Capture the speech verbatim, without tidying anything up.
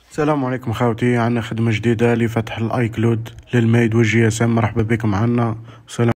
السلام عليكم خاوتي، عندنا خدمة جديدة لفتح الاي كلود للميد والجي اس ام. مرحبا بكم عنا. سلام.